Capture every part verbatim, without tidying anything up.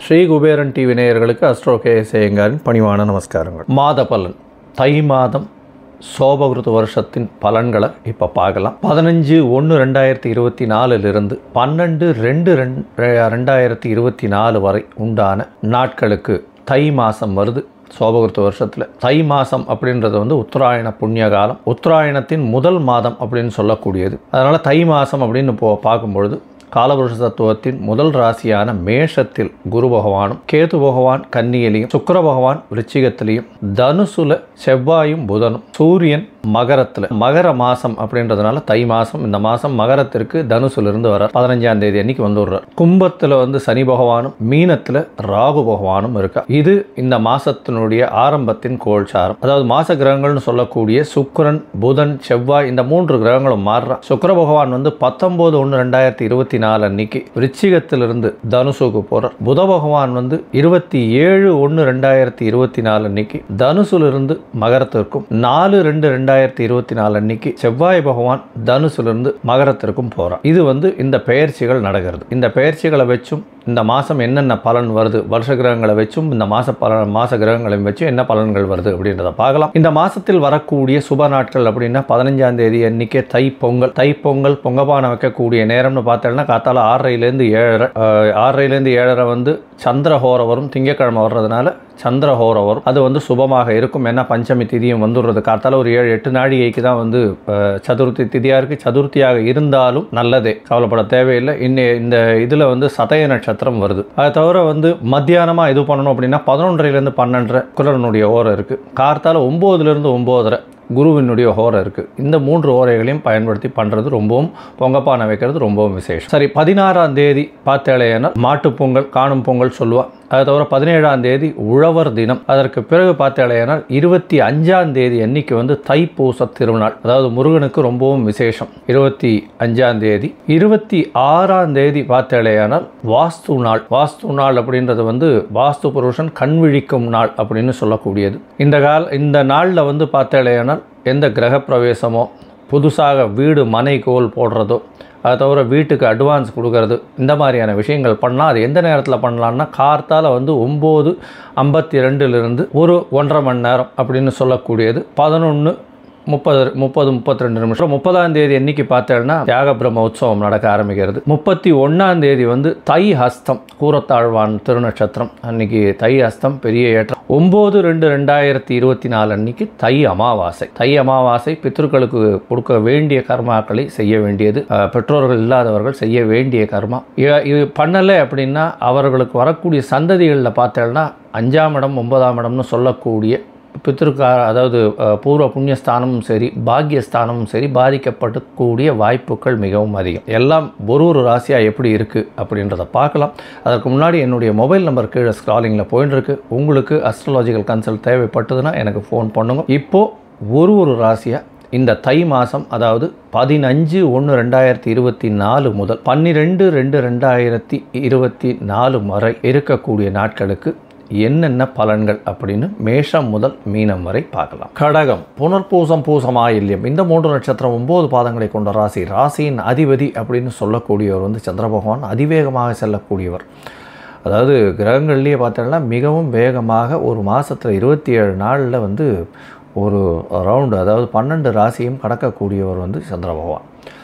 Sri Kuberan TV நேயர்களுக்கு astro K ஐயங்காரின் பணிவான நமஸ்காரங்கள். மாத பலன் தை மாதம் சோபகிருத வருஷத்தின் பலன்களை இப்போ பார்க்கலாம். பதினஞ்சு ஒன்று ரெண்டாயிரத்தி இருபத்தி நாலுலிருந்து பன்னெண்டு ரெண்டு ரெண்டாயிரத்தி இருபத்தி நாலு வரை உண்டான நாட்களுக்கு தை மாதம் வருது. சோபகிருத வருஷத்தில் தை மாதம் அப்படின்றது வந்து உத்தராயண புண்ணிய காலம், உத்தராயணத்தின் முதல் மாதம் அப்படின்னு சொல்லக்கூடியது. அதனால் தை மாதம் அப்படின்னு இப்போ பார்க்கும்பொழுது காலபுருஷ தத்துவத்தின் முதல் ராசியான மேஷத்தில் குரு பகவானும், கேது பகவான் கன்னியிலையும், சுக்கிர பகவான் விருச்சிகத்திலையும், தனுசுல செவ்வாயும் புதனும், சூரியன் மகரத்தில், மகர மாதம் அப்படின்றதுனால தை மாதம். இந்த மாதம் மகரத்திற்கு தனுசுலிருந்து வர பதினஞ்சாம் தேதி அன்னைக்கு வந்துடுறார். கும்பத்தில் வந்து சனி பகவானும், மீனத்தில் ராகு பகவானும் இருக்கா. இது இந்த மாதத்தினுடைய ஆரம்பத்தின் கோல்சாரம். அதாவது மாச கிரகங்கள்னு சொல்லக்கூடிய சுக்கிரன், புதன், செவ்வாய் இந்த மூன்று கிரகங்களும் மாறுறா. சுக்கிர பகவான் வந்து பத்தொன்பது ஒன்று ரெண்டாயிரத்தி இருபத்தி நாலு அன்னைக்கு விருச்சிகத்திலிருந்து தனுசுக்கு போறார். புத பகவான் வந்து இருபத்தி ஏழு ஒன்று ரெண்டாயிரத்தி இருபத்தி நாலு அன்னைக்கு தனுசுலிருந்து மகரத்திற்கும், நாலு ரெண்டு ரெண்டாயிரத்தி இருபத்தி நாலு அன்னைக்கு செவ்வாய் பகவான் தனுசுலிருந்து மகரத்திற்கும் போறார். இது வந்து இந்த பெயர்ச்சிகள் நடக்கிறது. இந்த பெயர்ச்சிகளை வச்சும் இந்த மாதம் என்னென்ன பலன் வருது, வருஷ கிரகங்களை வச்சும் இந்த மாச பல மாச கிரகங்களையும் வச்சும் என்ன பலன்கள் வருது அப்படின்றத பார்க்கலாம். இந்த மாசத்தில் வரக்கூடிய சுப நாட்கள் அப்படின்னா பதினஞ்சாம் தேதி அன்னைக்கே தை பொங்கல். தை பொங்கல் பொங்கப்பானை வைக்கக்கூடிய நேரம்னு பார்த்தோம்னா காத்தால ஆறரைலேருந்து ஏழரை ஆறரைலேருந்து ஏழரை வந்து சந்திரஹோரம் வரும். திங்கக்கிழமை வர்றதுனால சந்திரஹோரம் வரும். அது வந்து சுபமாக இருக்கும். ஏன்னா பஞ்சமி திதியும் வந்துடுறது. காத்தால ஒரு ஏழு எட்டு நாழிகைக்கு தான் வந்து சதுர்த்தி திதியாக இருக்குது. சதுர்த்தியாக இருந்தாலும் நல்லதே, கவலைப்பட தேவையில்லை. இன்னும் இந்த இதில் வந்து சதய நட்சத்திரம் வருது. அதை தவிர வந்து மத்தியானமாக இது பண்ணணும் அப்படின்னா பதினொன்றையிலேருந்து பன்னெண்டரை குரலனுடைய ஓரம் இருக்குது. கார்த்தால ஒம்போதுலேருந்து ஒம்போதரை குருவினுடைய ஹோரை இருக்குது. இந்த மூன்று ஓரைகளையும் பயன்படுத்தி பண்ணுறது ரொம்பவும் பொங்கப்பானை வைக்கிறது ரொம்பவும் விசேஷம். சரி, பதினாறாம் தேதி பார்த்தேலையான மாட்டுப் பொங்கல், காணும் பொங்கல் சொல்லுவாள். அதை தவிர பதினேழாம் தேதி உழவர் தினம். அதற்கு பிறகு பார்த்தேலையானால் இருபத்தி அஞ்சாம் தேதி அன்னைக்கு வந்து தைப்பூச திருநாள், அதாவது முருகனுக்கு ரொம்பவும் விசேஷம். இருபத்தி அஞ்சாம் தேதி இருபத்தி ஆறாம் தேதி பார்த்தேலையானால் வாஸ்து நாள். வாஸ்து நாள் அப்படின்றது வந்து வாஸ்து புருஷன் கண் விழிக்கும் நாள் அப்படின்னு சொல்லக்கூடியது. இந்த கால இந்த நாளில் வந்து பார்த்தேலையானால் எந்த கிரக பிரவேசமோ, புதுசாக வீடு மனை கோல் போடுறதோ, அதை தவிர வீட்டுக்கு அட்வான்ஸ் கொடுக்கறது, இந்த மாதிரியான விஷயங்கள் பண்ணலாம். அது எந்த நேரத்தில் பண்ணலான்னா கார்த்தால் வந்து ஒம்பது ஐம்பத்தி ரெண்டுலேருந்து ஒரு ஒன்றரை மணி நேரம் அப்படின்னு சொல்லக்கூடியது பதினொன்று முப்பது முப்பது முப்பத்தி ரெண்டு நிமிஷம். முப்பதாம் தேதி என்னைக்கு பார்த்தேன்னா தியாக பிரம்ம உற்சவம் நடக்க ஆரம்பிக்கிறது. முப்பத்தி ஒன்றாம் தேதி வந்து தை ஹஸ்தம், கூரத்தாழ்வான் திருநட்சத்திரம் அன்னைக்கு தை ஹஸ்தம் பெரிய ஏற்றம். ஒம்பது ரெண்டு ரெண்டாயிரத்தி இருபத்தி நாலு அன்னைக்கு தை அமாவாசை. தை அமாவாசை பித்ருக்களுக்கு கொடுக்க வேண்டிய கர்மாக்களை செய்ய வேண்டியது. பெற்றோர்கள் இல்லாதவர்கள் செய்ய வேண்டிய கர்மா. இது பண்ணலை அப்படின்னா அவர்களுக்கு வரக்கூடிய சந்ததிகளில் பார்த்தேன்னா அஞ்சாம் இடம் ஒன்பதாம் இடம்னு சொல்லக்கூடிய பித்ருக்கா, அதாவது பூர்வ புண்ணியஸ்தானமும் சரி பாக்கியஸ்தானமும் சரி பாதிக்கப்படக்கூடிய வாய்ப்புகள் மிகவும் அதிகம். எல்லாம் ஒரு ஒரு ராசியாக எப்படி இருக்குது அப்படின்றத பார்க்கலாம். அதற்கு முன்னாடி என்னுடைய மொபைல் நம்பர் கீழே ஸ்க்ராலிங்கில் போயின்னு இருக்கு. உங்களுக்கு அஸ்ட்ராலஜிக்கல் கன்சல்ட் தேவைப்பட்டதுன்னா எனக்கு ஃபோன் பண்ணுங்க. இப்போது ஒரு ஒரு ராசியாக இந்த தை மாதம், அதாவது பதினஞ்சு ஒன்று ரெண்டாயிரத்தி இருபத்தி நாலு முதல் பன்னிரெண்டு ரெண்டு ரெண்டாயிரத்தி இருபத்தி நாலு வரை இருக்கக்கூடிய நாட்களுக்கு என்னென்ன பலன்கள் அப்படின்னு மேஷம் முதல் மீனம் வரை பார்க்கலாம். கடகம், புனர்பூசம், பூசம், ஆயில்யம் இந்த மூன்று நட்சத்திரம் ஒன்பது பாதங்களை கொண்ட ராசி. ராசியின் அதிபதி அப்படின்னு சொல்லக்கூடியவர் வந்து சந்திர பகவான். அதிவேகமாக செல்லக்கூடியவர். அதாவது கிரகங்கள்லேயே பார்த்தோம்னா மிகவும் வேகமாக ஒரு மாதத்தில் இருபத்தி ஏழு நாளில் வந்து ஒரு ரவுண்டு, அதாவது பன்னெண்டு ராசியும் கடக்கக்கூடியவர் வந்து சந்திர பகவான்.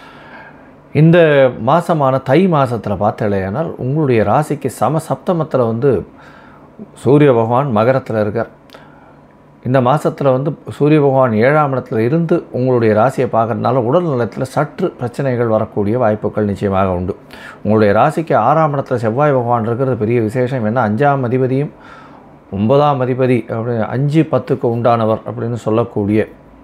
இந்த மாதமான தை மாதத்தில் பார்த்தலையானால் உங்களுடைய ராசிக்கு சம சப்தமத்தில் வந்து சூரிய பகவான் மகரத்தில் இருக்கார். இந்த மாதத்தில் வந்து சூரிய பகவான் ஏழாம் இடத்துல இருந்து உங்களுடைய ராசியை பார்க்கறதுனால உடல் நலத்தில் சற்று பிரச்சனைகள் வரக்கூடிய வாய்ப்புகள் நிச்சயமாக உண்டு. உங்களுடைய ராசிக்கு ஆறாம் இடத்துல செவ்வாய் பகவான் இருக்கிறது பெரிய விசேஷம். ஏன்னா அஞ்சாம் அதிபதியும் ஒன்பதாம் அதிபதி அப்படி அஞ்சு பத்துக்கு உண்டானவர் அப்படின்னு சொல்லக்கூடிய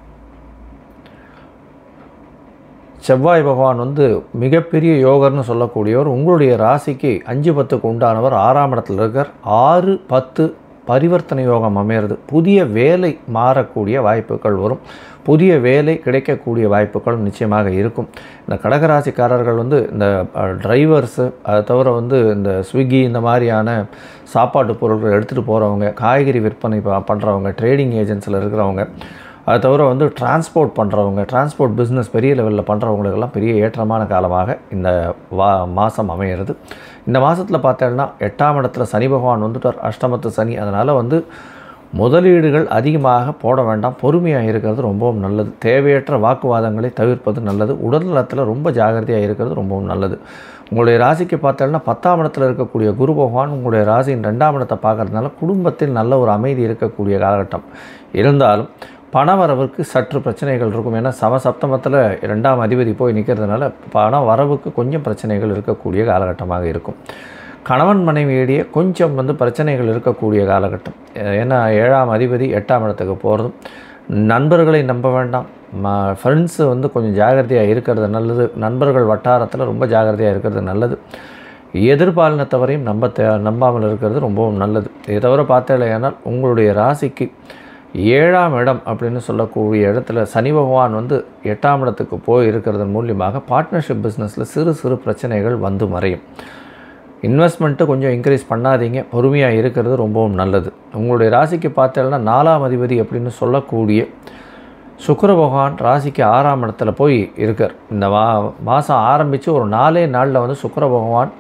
செவ்வாய் பகவான் வந்து மிகப்பெரிய யோகர்னு சொல்லக்கூடியவர். உங்களுடைய ராசிக்கு அஞ்சு பத்துக்கு உண்டானவர் ஆறாம் இடத்துல இருக்கார். ஆறு பத்து பரிவர்த்தனை யோகம் அமையிறது. புதிய வேலை மாறக்கூடிய வாய்ப்புகள் வரும். புதிய வேலை கிடைக்கக்கூடிய வாய்ப்புகள் நிச்சயமாக இருக்கும். இந்த கடகராசிக்காரர்கள் வந்து இந்த டிரைவர்ஸு, அதை தவிர வந்து இந்த ஸ்விக்கி இந்த மாதிரியான சாப்பாட்டு பொருட்கள் எடுத்துகிட்டு போகிறவங்க, காய்கறி விற்பனை பண்ணுறவங்க, ட்ரேடிங் ஏஜென்சியில் இருக்கிறவங்க, அது தவிர வந்து டிரான்ஸ்போர்ட் பண்ணுறவங்க, டிரான்ஸ்போர்ட் பிஸ்னஸ் பெரிய லெவலில் பண்ணுறவங்களுக்கெல்லாம் பெரிய ஏற்றமான காலமாக இந்த வா மாதம் அமையிறது. இந்த மாதத்தில் பார்த்தோன்னா எட்டாம் இடத்துல சனி பகவான் வந்துட்டார், அஷ்டமத்து சனி. அதனால் வந்து முதலீடுகள் அதிகமாக போட வேண்டாம், பொறுமையாக இருக்கிறது ரொம்பவும் நல்லது. தேவையற்ற வாக்குவாதங்களை தவிர்ப்பது நல்லது. உடல்நலத்தில் ரொம்ப ஜாகிரதையாக இருக்கிறது ரொம்பவும் நல்லது. உங்களுடைய ராசிக்கு பார்த்தோன்னா பத்தாம் இடத்துல இருக்கக்கூடிய குரு பகவான் உங்களுடைய ராசியின் ரெண்டாம் இடத்தை பார்க்கறதுனால குடும்பத்தில் நல்ல ஒரு அமைதி இருக்கக்கூடிய காலகட்டம். இருந்தாலும் பணவரவுக்கு சற்று பிரச்சனைகள் இருக்கும். ஏன்னா சமசப்தமத்தில் ரெண்டாம் அதிபதி போய் நிற்கிறதுனால பண வரவுக்கு கொஞ்சம் பிரச்சனைகள் இருக்கக்கூடிய காலகட்டமாக இருக்கும். கணவன் மனைவியிடையே கொஞ்சம் வந்து பிரச்சனைகள் இருக்கக்கூடிய காலகட்டம். ஏன்னா ஏழாம் அதிபதி எட்டாம் இடத்துக்கு போகிறதும், நண்பர்களை நம்ப வேண்டாம், ம ஃப்ரெண்ட்ஸு வந்து கொஞ்சம் ஜாகிரதையாக இருக்கிறது நல்லது. நண்பர்கள் வட்டாரத்தில் ரொம்ப ஜாகிரதையாக இருக்கிறது நல்லது. எதிர்பாலினத்தவரையும் நம்ப தே நம்பாமல் இருக்கிறது ரொம்பவும் நல்லது. இதை தவிர பார்த்தேனால் உங்களுடைய ராசிக்கு ஏழாம் இடம் அப்படின்னு சொல்லக்கூடிய இடத்துல சனி பகவான் வந்து எட்டாம் இடத்துக்கு போய் இருக்கிறதன் மூலியமாக பார்ட்னர்ஷிப் பிஸ்னஸில் சிறு சிறு பிரச்சனைகள் வந்து மறையும். இன்வெஸ்ட்மெண்ட்டு கொஞ்சம் இன்க்ரீஸ் பண்ணாதீங்க, பொறுமையாக இருக்கிறது ரொம்பவும் நல்லது. உங்களுடைய ராசிக்கு பார்த்தேன்னா நாலாம் அதிபதி அப்படின்னு சொல்லக்கூடிய சுக்கிர பகவான் ராசிக்கு ஆறாம் இடத்துல போய் இருக்கார். இந்த மா மாதம் ஆரம்பித்து ஒரு நாலே நாளில் வந்து சுக்கிர பகவான்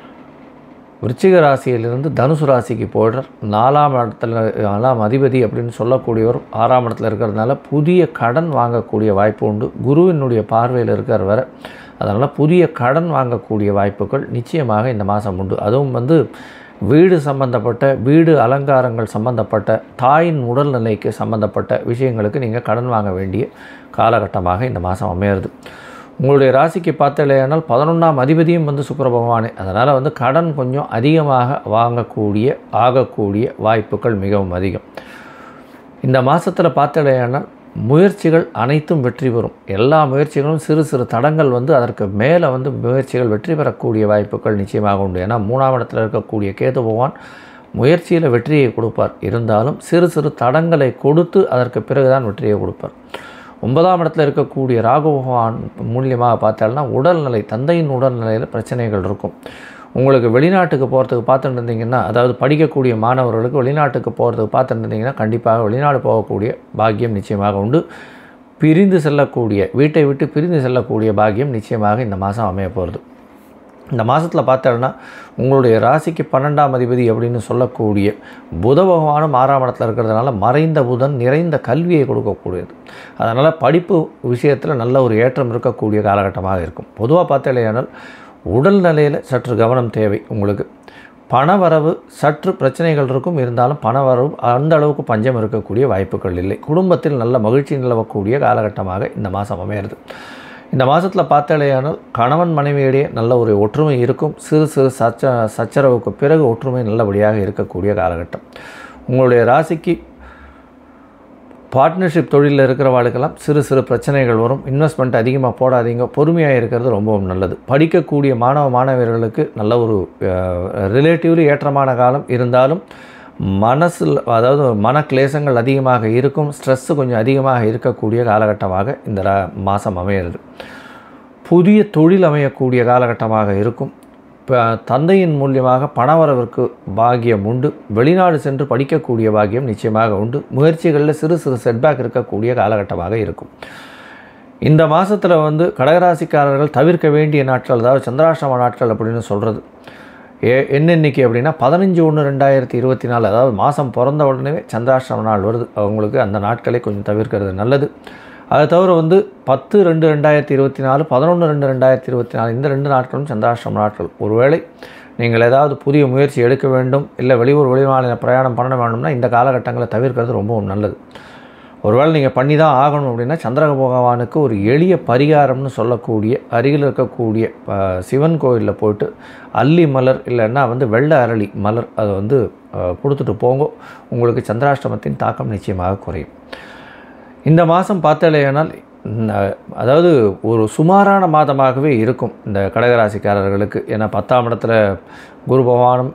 விருச்சிக ராசியிலிருந்து தனுசு ராசிக்கு போய்டுறார். நாலாம் இடத்துல நாலாம் அதிபதி அப்படின்னு சொல்லக்கூடியவர் ஆறாம் இடத்துல இருக்கிறதுனால புதிய கடன் வாங்கக்கூடிய வாய்ப்பு உண்டு. குருவினுடைய பார்வையில் இருக்கார் வேறு. அதனால் புதிய கடன் வாங்கக்கூடிய வாய்ப்புகள் நிச்சயமாக இந்த மாதம் உண்டு. அதுவும் வந்து வீடு சம்பந்தப்பட்ட, வீடு அலங்காரங்கள் சம்பந்தப்பட்ட, தாயின் உடல்நிலைக்கு சம்பந்தப்பட்ட விஷயங்களுக்கு நீங்கள் கடன் வாங்க வேண்டிய காலகட்டமாக இந்த மாதம் அமையிறது. உங்களுடைய ராசிக்கு பார்த்தலையானால் பதினொன்றாம் அதிபதியும் வந்து சுக்கிர பகவானே. அதனால் வந்து கடன் கொஞ்சம் அதிகமாக வாங்கக்கூடிய ஆகக்கூடிய வாய்ப்புகள் மிகவும் அதிகம். இந்த மாதத்தில் பார்த்தலையானால் முயற்சிகள் அனைத்தும் வெற்றி பெறும். எல்லா முயற்சிகளும் சிறு சிறு தடங்கள் வந்து அதற்கு மேலே வந்து முயற்சிகள் வெற்றி பெறக்கூடிய வாய்ப்புகள் நிச்சயமாக உண்டு. ஏன்னா மூணாம் இடத்தில் இருக்கக்கூடிய கேது பகவான் முயற்சியில் வெற்றியை கொடுப்பார். இருந்தாலும் சிறு சிறு தடங்களை கொடுத்து அதற்கு பிறகுதான் வெற்றியை கொடுப்பார். ஒன்பதாம் இடத்துல இருக்கக்கூடிய ராகு பகவான் மூலியமாக பார்த்தால்னா உடல்நிலை, தந்தையின் உடல்நிலையில் பிரச்சனைகள் இருக்கும். உங்களுக்கு வெளிநாட்டுக்கு போகிறதுக்கு பார்த்துட்டு இருந்தீங்கன்னா, அதாவது படிக்கக்கூடிய மாணவர்களுக்கு வெளிநாட்டுக்கு போகிறதுக்கு பார்த்துட்டு இருந்தீங்கன்னா கண்டிப்பாக வெளிநாடு போகக்கூடிய பாக்கியம் நிச்சயமாக உண்டு. பிரிந்து செல்லக்கூடிய, வீட்டை விட்டு பிரிந்து செல்லக்கூடிய பாக்கியம் நிச்சயமாக இந்த மாதம் அமைய போகிறது. இந்த மாதத்தில் பார்த்தோன்னா உங்களுடைய ராசிக்கு பன்னெண்டாம் அதிபதி அப்படின்னு சொல்லக்கூடிய புத பகவானும் ஆறாம் இடத்துல இருக்கிறதுனால மறைந்த புதன் நிறைந்த கல்வியை கொடுக்கக்கூடியது. அதனால் படிப்பு விஷயத்தில் நல்ல ஒரு ஏற்றம் இருக்கக்கூடிய காலகட்டமாக இருக்கும். பொதுவாக பார்த்தேனால் உடல்நிலையில் சற்று கவனம் தேவை. உங்களுக்கு பணவரவு சற்று பிரச்சனைகள் இருக்கும். இருந்தாலும் பணவரவு அந்த அளவுக்கு பஞ்சம் இருக்கக்கூடிய வாய்ப்புகள் இல்லை. குடும்பத்தில் நல்ல மகிழ்ச்சி நிலவக்கூடிய காலகட்டமாக இந்த மாதம் அமையிறது. இந்த மாதத்தில் பார்த்தாலேயானால் கணவன் மனைவியிடையே நல்ல ஒரு ஒற்றுமை இருக்கும். சிறு சிறு சச்ச சச்சரவுக்கு பிறகு ஒற்றுமை நல்லபடியாக இருக்கக்கூடிய காலகட்டம். உங்களுடைய ராசிக்கு பார்ட்னர்ஷிப் தொழிலில் இருக்கிறவாளுக்கெல்லாம் சிறு சிறு பிரச்சனைகள் வரும். இன்வெஸ்ட்மெண்ட் அதிகமாக போடாதீங்க, பொறுமையாக இருக்கிறது ரொம்பவும் நல்லது. படிக்கக்கூடிய மாணவ மாணவர்களுக்கு நல்ல ஒரு ரிலேட்டிவ்லி ஏற்றமான காலம். இருந்தாலும் மனசில், அதாவது மன கிளேசங்கள் அதிகமாக இருக்கும். ஸ்ட்ரெஸ்ஸு கொஞ்சம் அதிகமாக இருக்கக்கூடிய காலகட்டமாக இந்த மாதம் அமையிறது. புதிய தொழில் அமையக்கூடிய காலகட்டமாக இருக்கும். இப்போ தந்தையின் மூலியமாக பணவரவிற்கு பாக்கியம் உண்டு. வெளிநாடு சென்று படிக்கக்கூடிய பாக்கியம் நிச்சயமாக உண்டு. முயற்சிகளில் சிறு சிறு செட்பேக் இருக்கக்கூடிய காலகட்டமாக இருக்கும். இந்த மாதத்தில் வந்து கடகராசிக்காரர்கள் தவிர்க்க வேண்டிய நாட்கள், அதாவது சந்திராஷ்டம நாட்கள் அப்படின்னு சொல்கிறது ஏ என்னென்னைக்கு அப்படின்னா பதினஞ்சு ஒன்று ரெண்டாயிரத்தி இருபத்தி நாலு அதாவது மாதம் பிறந்த உடனே சந்திராஷ்டம நாள் வருது. அவங்களுக்கு அந்த நாட்களை கொஞ்சம் தவிர்க்கிறது நல்லது. அதை தவிர வந்து பத்து ரெண்டு ரெண்டாயிரத்தி இருபத்தி நாலு பதினொன்று ரெண்டு ரெண்டாயிரத்தி இருபத்தி நாலு இந்த ரெண்டு நாட்களும் சந்திராஷ்டம நாட்கள். ஒருவேளை நீங்கள் ஏதாவது புதிய முயற்சி எடுக்க வேண்டும், இல்லை வெளியூர் வெளிமாநில பிரயாணம் பண்ண வேண்டும்னா இந்த காலகட்டங்களை தவிர்க்கிறது ரொம்பவும் நல்லது. ஒருவேளை நீங்கள் பண்ணி தான் ஆகணும் அப்படின்னா சந்திர பகவானுக்கு ஒரு எளிய பரிகாரம்னு சொல்லக்கூடிய அருகில் இருக்கக்கூடிய சிவன் கோயிலில் போய்ட்டு அல்லி மலர் இல்லைன்னா வந்து வெள்ளை அரளி மலர் அதை வந்து கொடுத்துட்டு போங்க. உங்களுக்கு சந்திராஷ்டமத்தின் தாக்கம் நிச்சயமாக குறையும். இந்த மாதம் பார்த்தாலேயானால் அதாவது ஒரு சுமாரான மாதமாகவே இருக்கும் இந்த கடகராசிக்காரர்களுக்கு. ஏன்னா பத்தாம் இடத்துல குரு பகவானும்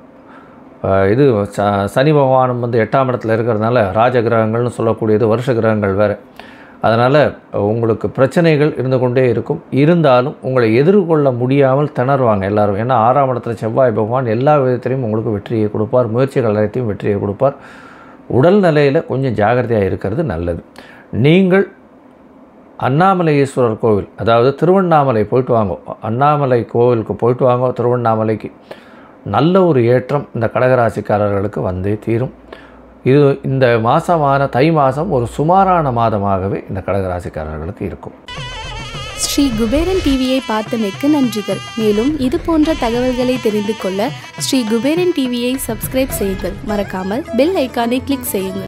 இது ச சனி பகவானும் வந்து எட்டாம் இடத்துல இருக்கிறதுனால ராஜகிரகங்கள்னு சொல்லக்கூடியது வருஷ கிரகங்கள் வேறு. அதனால் உங்களுக்கு பிரச்சனைகள் இருந்து கொண்டே இருக்கும். இருந்தாலும் உங்களை எதிர்கொள்ள முடியாமல் திணறுவாங்க எல்லோரும். ஏன்னா ஆறாம் இடத்துல செவ்வாய் பகவான் எல்லா விதத்திலையும் உங்களுக்கு வெற்றியை கொடுப்பார். முயற்சிகள் அனைத்தையும் வெற்றியை கொடுப்பார். உடல் நிலையில் கொஞ்சம் ஜாகிரதையாக இருக்கிறது நல்லது. நீங்கள் அண்ணாமலையேஸ்வரர் கோவில், அதாவது திருவண்ணாமலை போயிட்டு வாங்க, அண்ணாமலை கோவிலுக்கு போயிட்டு வாங்க. திருவண்ணாமலைக்கு நல்ல ஒரு ஏற்றம் இந்த கடகராசிக்காரர்களுக்கு வந்தே தீரும். இது இந்த மாதமான தை மாதம் ஒரு சுமாரான மாதமாகவே இந்த கடகராசிக்காரர்களுக்கு இருக்கும். ஸ்ரீ குபேரன் டிவியை பார்த்தமைக்கு நன்றிகள். மேலும் இது போன்ற தகவல்களை தெரிந்து கொள்ள ஸ்ரீ குபேரன் டிவியை சப்ஸ்கிரைப் செய்யுங்கள். மறக்காமல் பெல் ஐக்கானை கிளிக் செய்யுங்கள்.